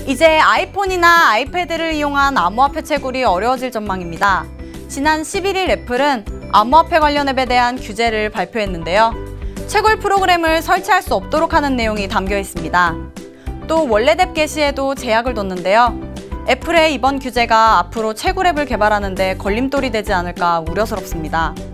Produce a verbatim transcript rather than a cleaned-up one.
이제 아이폰이나 아이패드를 이용한 암호화폐 채굴이 어려워질 전망입니다. 지난 십일 일 애플은 암호화폐 관련 앱에 대한 규제를 발표했는데요. 채굴 프로그램을 설치할 수 없도록 하는 내용이 담겨 있습니다. 또 원래 앱 게시에도 제약을 뒀는데요. 애플의 이번 규제가 앞으로 채굴 앱을 개발하는 데 걸림돌이 되지 않을까 우려스럽습니다.